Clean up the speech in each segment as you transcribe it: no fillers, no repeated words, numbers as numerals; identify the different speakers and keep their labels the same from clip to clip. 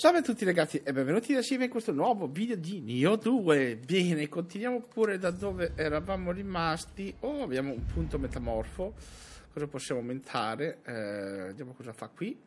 Speaker 1: Salve a tutti ragazzi e benvenuti insieme in questo nuovo video di Nioh 2. Bene, continuiamo pure da dove eravamo rimasti. Oh, abbiamo un punto metamorfo. Cosa possiamo aumentare? Vediamo cosa fa qui.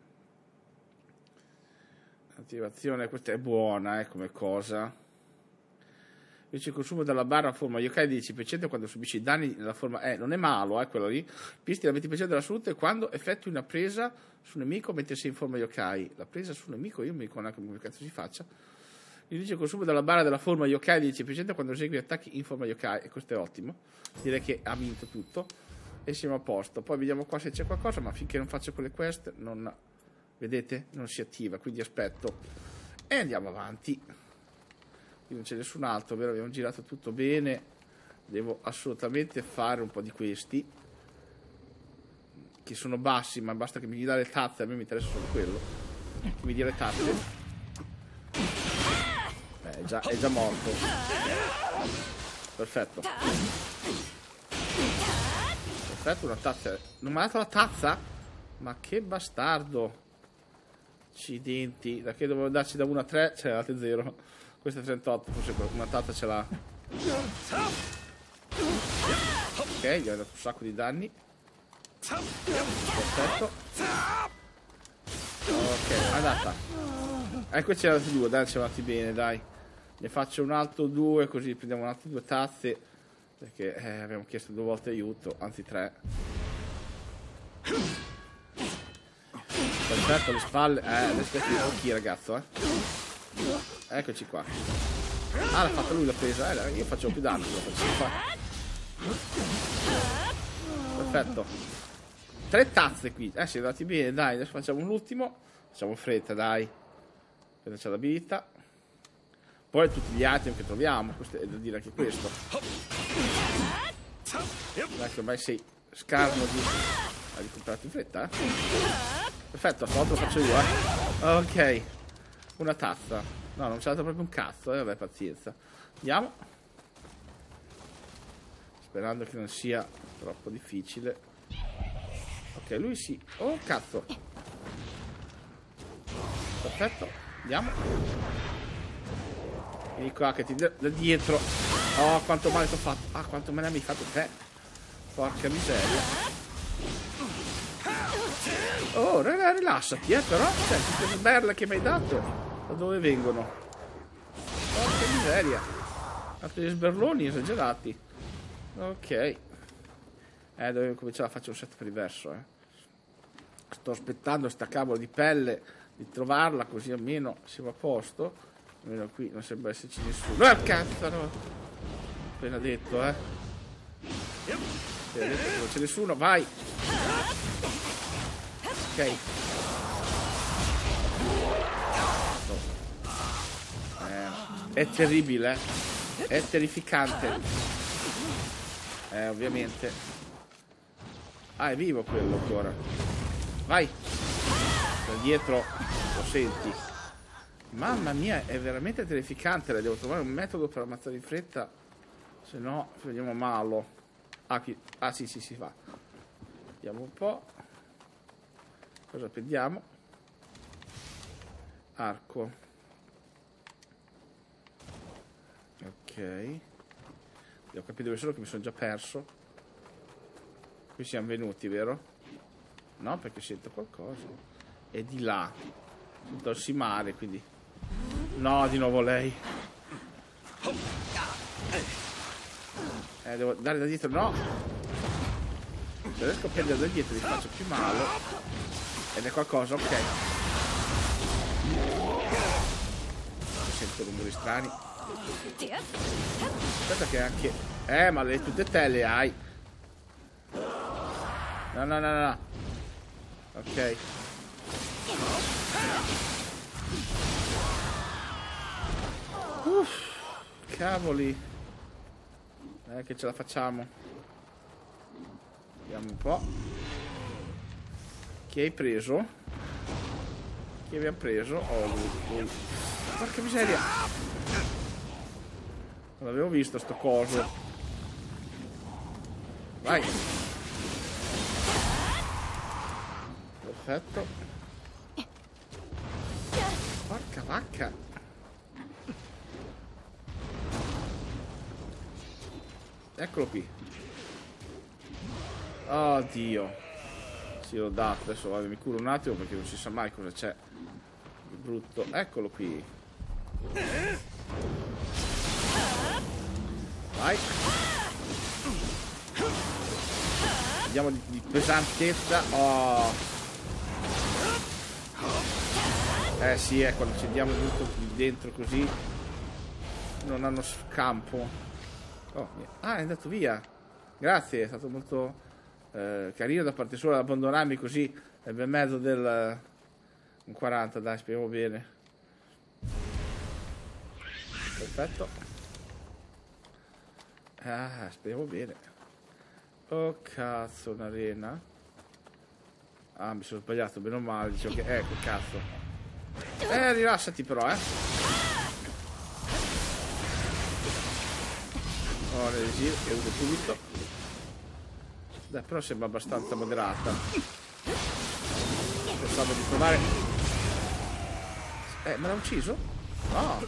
Speaker 1: Attivazione, questa è buona come cosa. Invece il consumo della barra forma yokai del 10% quando subisci danni nella forma non è malo, quello lì. Pisti il 20% della salute quando effettui una presa su un nemico mentre sei in forma yokai. La presa su un nemico, io non mi ricordo neanche come cazzo si faccia. Dice il consumo della barra della forma yokai del 10% quando esegui attacchi in forma yokai, e questo è ottimo. Direi che ha vinto tutto e siamo a posto. Poi vediamo qua se c'è qualcosa, ma finché non faccio quelle quest non, vedete, non si attiva, quindi aspetto e andiamo avanti. Non c'è nessun altro, vero? Abbiamo girato tutto bene. Devo assolutamente fare un po' di questi che sono bassi, ma basta che mi dia le tazze. A me mi interessa solo quello, che mi dia le tazze. È già morto. Perfetto, perfetto, una tazza. Non mi ha dato la tazza? Ma che bastardo. Accidenti. Da che dovevo darci da 1 a 3, cioè altre 0. Questa è 38, forse una tazza ce l'ha. Ok, gli ho dato un sacco di danni. Perfetto. Ok, è andata. Qui c'erano altri 2, dai, ci andati bene, dai. Ne faccio un altro 2, così prendiamo un altro 2 tazze. Perché abbiamo chiesto 2 volte aiuto, anzi 3. Perfetto, le spalle. Adesso chi ragazzo, Eccoci qua. L'ha fatta lui, l'ha presa. Io faccio più danni, lo faccio qua. Perfetto. 3 tazze qui. Siamo andati bene, dai. Adesso facciamo l'ultimo. Facciamo fretta, dai. Appena c'è l'abilità. Poi tutti gli item che troviamo. Questo è da dire anche questo. Dai, che ormai sei scarno di... Hai recuperato in fretta, Perfetto, a stavolta lo faccio io, Ok. Una tazza. No, non c'è dato proprio un cazzo, vabbè, pazienza. Andiamo. Sperando che non sia troppo difficile. Ok, lui sì. Oh, cazzo. Perfetto. Andiamo. Vieni qua che ti da dietro. Oh, quanto male ti ho fatto. Quanto me ne hai fatto te. Porca miseria. Oh, rilassati, però. Cioè, queste merle che mi hai dato. Da dove vengono? Porca miseria. Altri sberloni esagerati. Ok. Dovevo cominciare a fare un set per diverso, Sto aspettando sta cavolo di pelle di trovarla, così almeno siamo a posto. Almeno qui non sembra esserci nessuno. Cazzo, no. Appena detto, Appena detto che non c'è nessuno, vai. Ok. È terribile, È terrificante. Ovviamente. È vivo quello ancora. Vai. Da dietro lo senti. Mamma mia, è veramente terrificante. Devo trovare un metodo per ammazzare in fretta. Se no, vediamo malo. Qui. Sì, si fa. Vediamo un po'. Cosa prendiamo? Arco. Ok. Devo capire dove sono, che mi sono già perso. Qui siamo venuti, vero? No, perché sento qualcosa. È di là. Tutto il mare, quindi. No, di nuovo lei. Devo dare da dietro, no. Se riesco a prendere da dietro mi faccio più male. Ed è qualcosa, ok. Sento rumori strani. Aspetta che anche... ma le tutte te le hai. No. Ok. Cavoli. Che ce la facciamo. Vediamo un po'. Chi hai preso? Chi abbiamo preso? Oh, lui. Porca miseria. Non l'avevo visto sto coso. Vai. Perfetto. Porca Porca. Eccolo qui. Oddio. Sì, l'ho dato. Adesso mi curo un attimo perché non si sa mai cosa c'è di brutto. Eccolo qui. Vai. Vediamo di pesantezza. Oh. Sì, quando ci diamo tutto qui dentro così non hanno scampo. Oh, è andato via. Grazie, è stato molto carino da parte sua ad abbandonarmi così nel bel mezzo del un 40, dai, speriamo bene. Perfetto. Speriamo bene. Oh cazzo, un'arena. Mi sono sbagliato, meno male, dicevo che ecco, cazzo. Rilassati però, l'esil che uso subito. Dai, però sembra abbastanza moderata. Pensavo di provare. Me l'ha ucciso? No.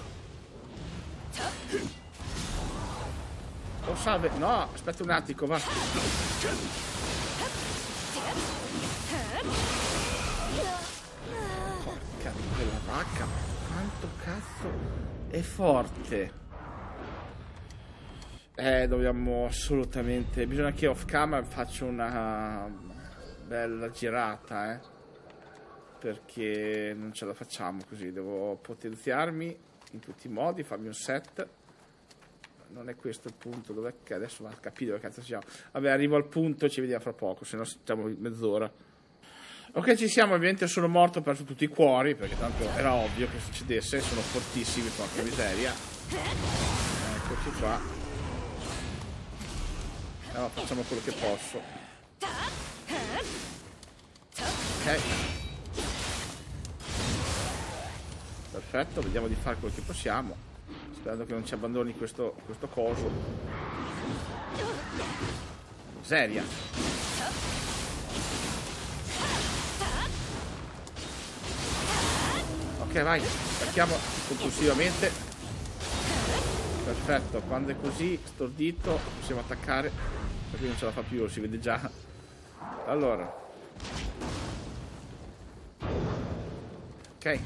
Speaker 1: Oh, salve. No, aspetta un attimo, va. Porca di quella vacca. Quanto cazzo è forte. Dobbiamo assolutamente. Bisogna che off camera faccio una bella girata, perché non ce la facciamo così. Devo potenziarmi in tutti i modi, farmi un set. Non è questo il punto, dov'è che adesso va a capire dove cazzo siamo. Vabbè, arrivo al punto e ci vediamo fra poco, se no stiamo mezz'ora. Ok, ci siamo, ovviamente sono morto, ho perso tutti i cuori, perché tanto era ovvio che succedesse, sono fortissimi, porca miseria. Eccoci qua. No, facciamo quello che posso. Ok. Perfetto, vediamo di fare quello che possiamo. Sperando che non ci abbandoni questo coso. Miseria. Ok, vai. Attacchiamo compulsivamente. Perfetto, quando è così stordito possiamo attaccare. Perché non ce la fa più, si vede già. Allora. Ok.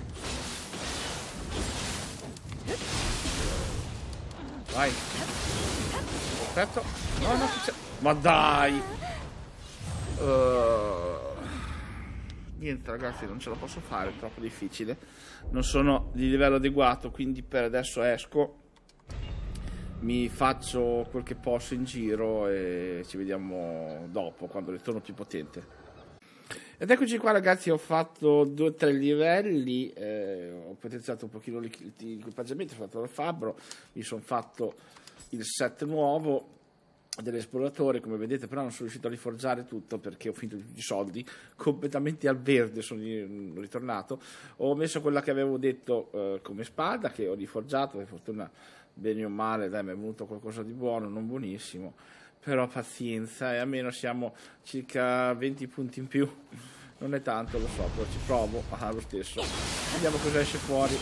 Speaker 1: Vai. Perfetto. No, no, c'è. Ma dai. Niente ragazzi, non ce la posso fare, è troppo difficile. Non sono di livello adeguato, quindi per adesso esco. Mi faccio quel che posso in giro e ci vediamo dopo, quando ritorno più potente. Ed eccoci qua ragazzi, ho fatto 2 o 3 livelli, ho potenziato un pochino l'equipaggiamento, ho fatto il fabbro, mi sono fatto il set nuovo dell'esploratore, come vedete, però non sono riuscito a riforgiare tutto perché ho finito tutti i soldi, completamente al verde sono ritornato. Ho messo quella che avevo detto come spada, che ho riforgiato, per fortuna bene o male, dai, mi è venuto qualcosa di buono, non buonissimo, però pazienza, e almeno siamo circa 20 punti in più, non è tanto, lo so, però ci provo lo stesso. Vediamo cosa esce fuori.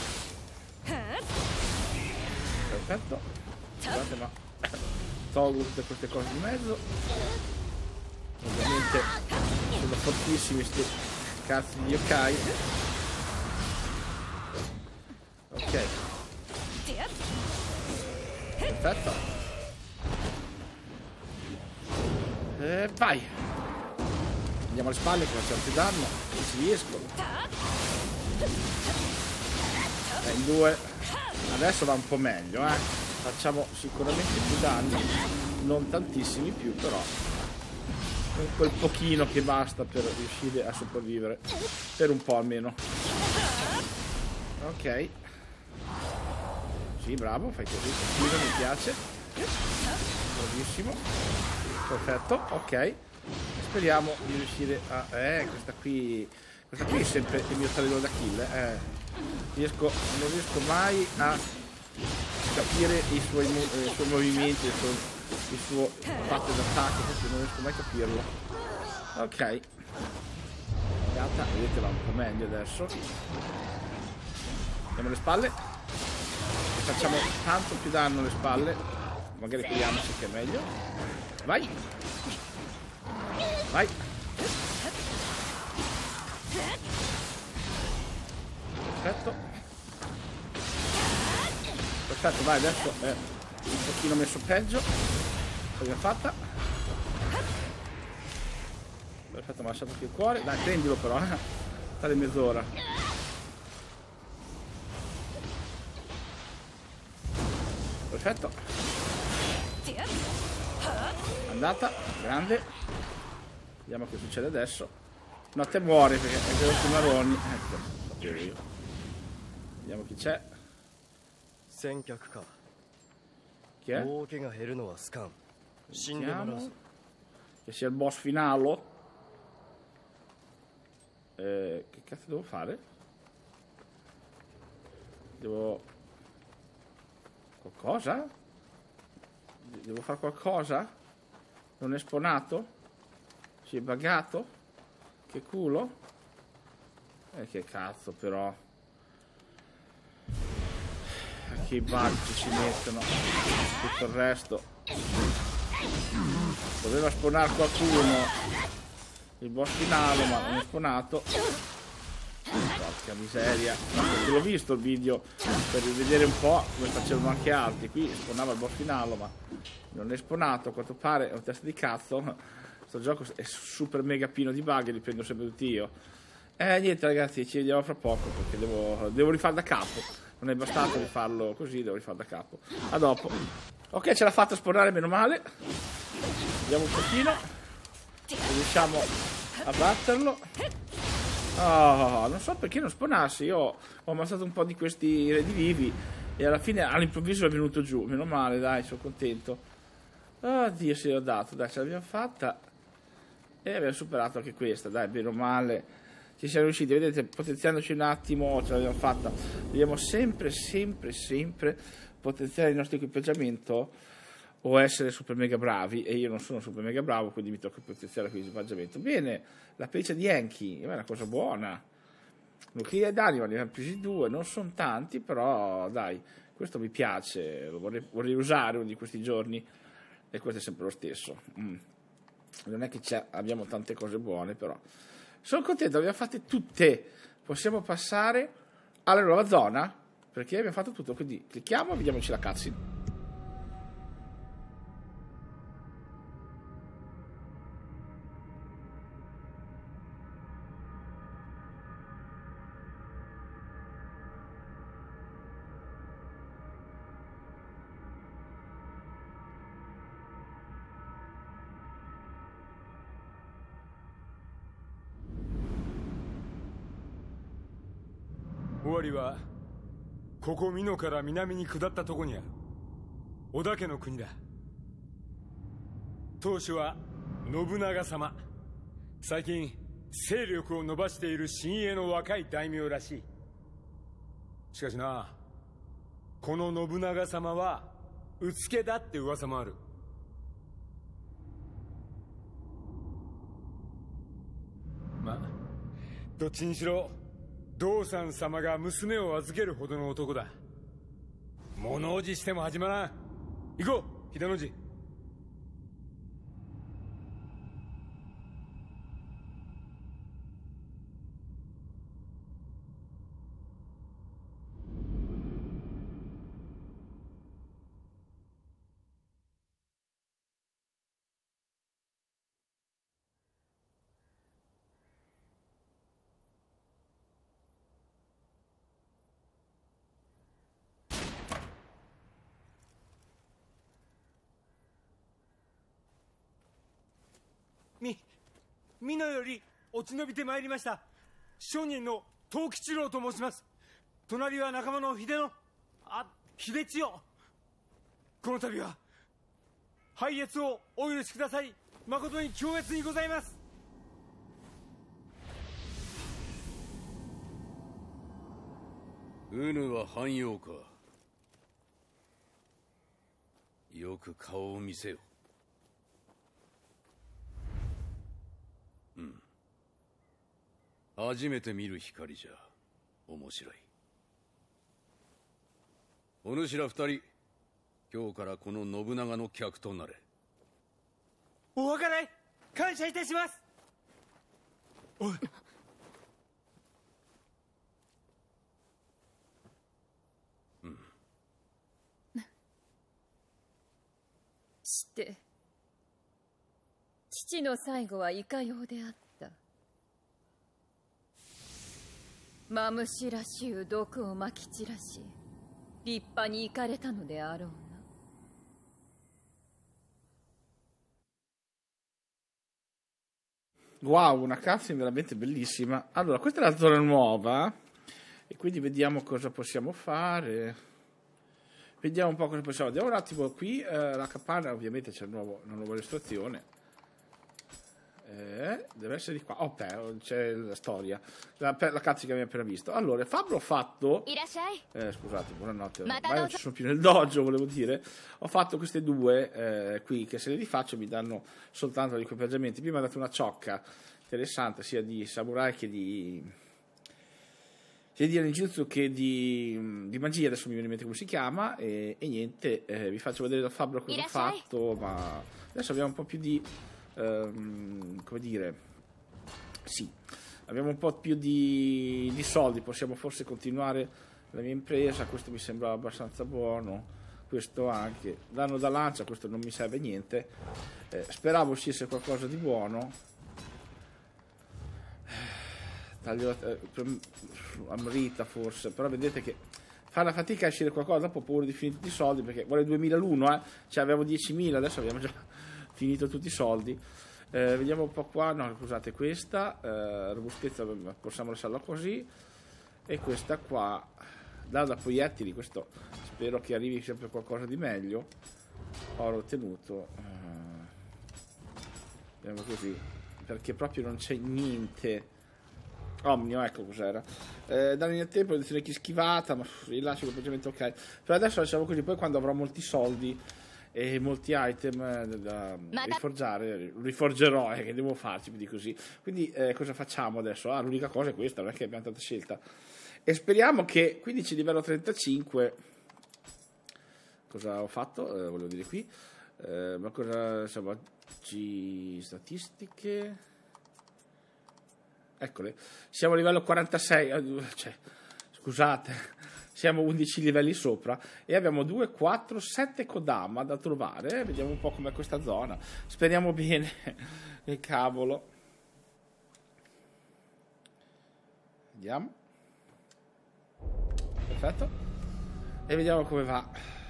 Speaker 1: Perfetto. Scusate, ma tolgo tutte queste cose di mezzo. Ovviamente sono fortissimi sti cazzo di yokai. Ok. Perfetto. Vai. Andiamo alle spalle che facciamo più danno. Se ci riesco. In 2. Adesso va un po' meglio, Facciamo sicuramente più danni. Non tantissimi più, però. Quel pochino che basta per riuscire a sopravvivere. Per un po' almeno. Ok. Sì, bravo, fai così. Mi piace. Bravissimo. Perfetto, ok. Speriamo di riuscire a... questa qui è sempre il mio talento d'Achille. Non riesco mai a capire i suoi movimenti, il suo fatto d'attacco, perché non riesco mai a capirlo. Ok. Vedete, va un po' meglio adesso. Andiamo alle spalle. E facciamo tanto più danno alle spalle. Magari curiamoci che è meglio. Vai. Vai. Perfetto. Perfetto, vai, adesso è un pochino messo peggio. L'abbiamo fatta. Perfetto, mi ha lasciato qui il cuore. Dai, prendilo però, Tale mezz'ora. Perfetto. Andata, grande. Vediamo che succede adesso. No, te muori perché è quello che marroni. Ecco, sapevo io. Vediamo chi c'è. Chi è? Sentiamo. Che sia il boss finale. Che cazzo devo fare? Devo... Qualcosa? Devo fare qualcosa? Non è spawnato? Si è buggato? Che culo? Che cazzo però. Che bug ci mettono. Tutto il resto. Doveva spawnare qualcuno. Il boss finale, ma non è spawnato. Porca miseria. L'ho visto il video per vedere un po' come facevano anche altri. Qui spawnava il boss finale, ma non è spawnato. A quanto pare è un test di cazzo. Questo gioco è super mega pieno di bug e li prendo sempre tutti io. Niente ragazzi, ci vediamo fra poco perché devo rifare da capo. Non è bastato rifarlo così, devo rifare da capo. A dopo. Ok, ce l'ha fatta spawnare, meno male. Vediamo un pochino se riusciamo a batterlo. Oh, non so perché non spawnassi. Io ho ammazzato un po' di questi redivivi e alla fine all'improvviso è venuto giù. Meno male, dai, sono contento. Oddio, se l'ho dato, dai, ce l'abbiamo fatta e abbiamo superato anche questa, dai, bene o male ci siamo riusciti. Vedete, potenziandoci un attimo ce l'abbiamo fatta. Dobbiamo sempre potenziare il nostro equipaggiamento o essere super mega bravi, e io non sono super mega bravo, quindi mi tocca potenziare l'equipaggiamento. Bene, la pelliccia di Enki è una cosa buona. Nuclei d'anima, ne abbiamo presi 2, non sono tanti, però dai, questo mi piace, lo vorrei usare uno di questi giorni, e questo è sempre lo stesso. Non è che abbiamo tante cose buone, però sono contento, abbiamo fatte tutte. Possiamo passare alla nuova zona, perché abbiamo fatto tutto, quindi clicchiamo e vediamoci la cutscene.
Speaker 2: 尾張はここ美濃から南に下ったとこにある織田家の国だ。当主は信長様。最近勢力を伸ばしている新鋭の若い大名らしい。しかしな、この信長様はうつけだって噂もある。まあどっちにしろ道三様が娘を預けるほどの男だ。物おじしても始まらん。行こう秀の字。美濃より落ち延びてまいりました商人の藤吉郎と申します。隣は仲間の秀千代。この度は拝謁をお許しください。誠に恐悦にございます。
Speaker 3: うぬは藩陽か。よく顔を見せよ。初めて見る光じゃ面白い。 お主ら二人、今日からこの信長の客となれ。
Speaker 2: お計らい感謝いたします。おい、
Speaker 4: して父の最後はいかようであった。マムシらしゅう毒をまき散らし立派に行かれたのであろうな。
Speaker 1: Wow, una cutscene veramente bellissima. Allora, questa è la zona nuova e quindi vediamo cosa possiamo fare. Vediamo un po' cosa possiamo. Andiamo un attimo qui, la capanna ovviamente c'è una nuova illustrazione. Deve essere di qua. Ok, c'è la storia, la cutscene che abbiamo appena visto. Allora, Fabio ho fatto... scusate, buonanotte. Ormai non ci sono più nel dojo, volevo dire. Ho fatto queste due qui, che se le rifaccio mi danno soltanto gli equipaggiamenti. Prima mi ha dato una ciocca interessante, sia di samurai che di ninjutsu che di magia, adesso mi viene in mente come si chiama, e niente, vi faccio vedere da Fabio cosa ho fatto, ma adesso abbiamo un po' più di... come dire, sì, abbiamo un po' più di soldi, possiamo forse continuare la mia impresa. Questo mi sembra abbastanza buono, questo anche, danno da lancia, questo non mi serve a niente, speravo uscisse qualcosa di buono. Taglio Amrita forse, però vedete che fa la fatica a uscire qualcosa, dopo ho paura di finire tutti i soldi, perché vuole 2000 l'uno, cioè avevo 10.000, adesso abbiamo già finito tutti i soldi. Vediamo un po' qua. No, scusate, questa robustezza possiamo lasciarla così, e questa qua da proiettili, questo spero che arrivi sempre qualcosa di meglio. Oro ottenuto, vediamo così, perché proprio non c'è niente. Omnio, ecco cos'era. Danno nel tempo, edizione chi schivata, ma rilascio l'equipaggiamento, ok. Per adesso lasciamo così, poi quando avrò molti soldi e molti item da riforgiare, riforgerò, che devo farci più di così. Quindi cosa facciamo adesso? L'unica cosa è questa, non è che abbiamo tanta scelta. E speriamo che 15 livello 35. Cosa ho fatto? Volevo dire qui. Ma cosa, insomma, statistiche. Eccole, siamo a livello 46, cioè, scusate, siamo 11 livelli sopra e abbiamo 2, 4, 7 Kodama da trovare. Vediamo un po' com'è questa zona, speriamo bene. Che cavolo, vediamo, perfetto, e vediamo come va.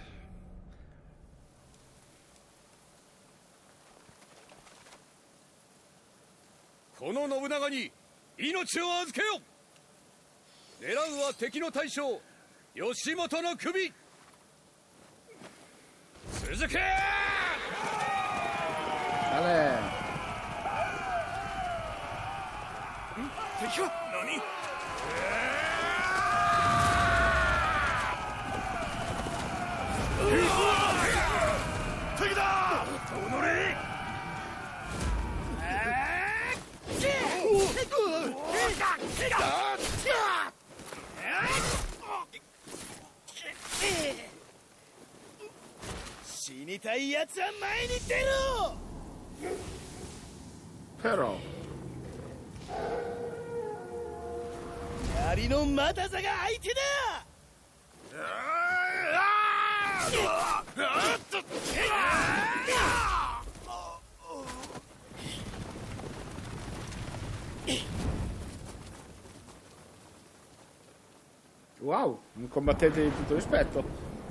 Speaker 3: Kono Nobunaga ni 命を預けよ。狙うは敵の大将義元の首。続け。敵は何？敵だ。おのれ。死にたいやつは前に出ろ。
Speaker 1: Però
Speaker 3: 槍の又座が相手だ。
Speaker 1: wow, un combattente di tutto rispetto,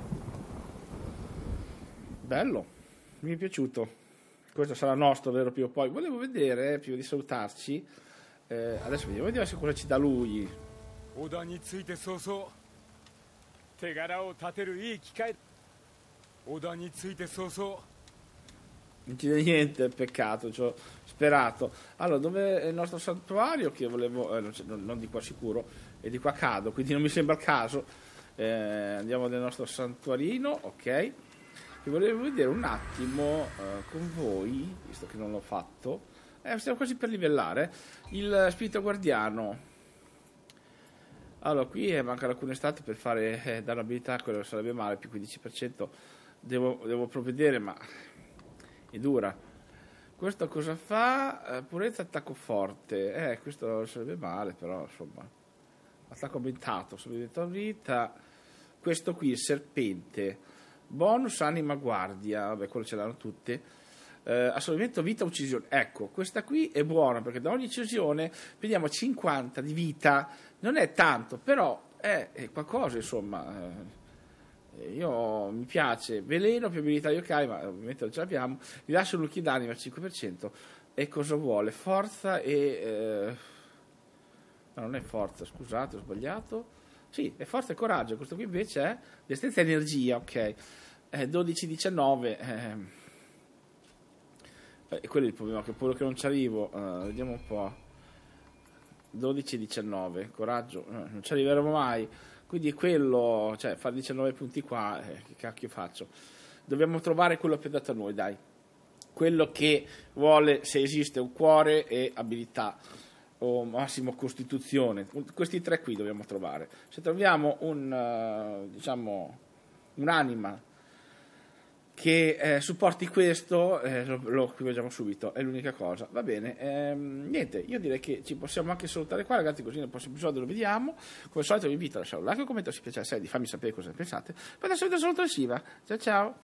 Speaker 1: bello, mi è piaciuto. Questo sarà nostro, vero Pio? Poi volevo vedere, prima di salutarci, adesso vediamo se cosa ci dà lui.
Speaker 2: 織田について早々手柄を立てるいい機会。織田について早々
Speaker 1: non ci dà niente, peccato, ci ho sperato. Allora, dove è il nostro santuario? Che volevo, non di qua sicuro, è di qua cado, quindi non mi sembra il caso. Andiamo nel nostro santuarino, ok. E volevo vedere un attimo con voi, visto che non l'ho fatto, stiamo quasi per livellare il spirito guardiano. Allora, qui manca alcune state per fare dare abilità, quello sarebbe male, più 15%. Devo provvedere, ma è dura. Questo cosa fa? Purezza, attacco forte. Questo sarebbe male, però, insomma. Attacco aumentato, sopravvivente vita. Questo qui, il serpente. Bonus, anima, guardia. Vabbè, quello ce l'hanno tutte. Assorbimento vita, uccisione. Ecco, questa qui è buona, perché da ogni uccisione prendiamo 50 di vita. Non è tanto, però è qualcosa, insomma. Mi piace. Veleno, più abilità yokai, ma ovviamente non ce l'abbiamo. Rilascio un lucky d'anima al 5%. E cosa vuole? Forza e... no, non è forza, scusate, ho sbagliato. Sì, è forza e coraggio. Questo qui invece è destrezza e energia, ok. 12-19. Quello è il problema, che quello che non ci arrivo. Vediamo un po'. 12-19, coraggio, non ci arriveremo mai. Quindi quello, cioè fare 19 punti qua, che cacchio faccio? Dobbiamo trovare quello più adatto a noi, dai. Quello che vuole, se esiste, un cuore e abilità, o massimo costituzione. Questi tre qui dobbiamo trovare. Se troviamo diciamo, un'anima che supporti questo, lo equipaggiamo subito, è l'unica cosa. Va bene, niente, io direi che ci possiamo anche salutare qua, ragazzi, così nel prossimo episodio lo vediamo. Come al solito vi invito a lasciare un like o un commento se vi piace la serie, di farmi sapere cosa ne pensate. Poi adesso vi saluto da Shiva, ciao ciao.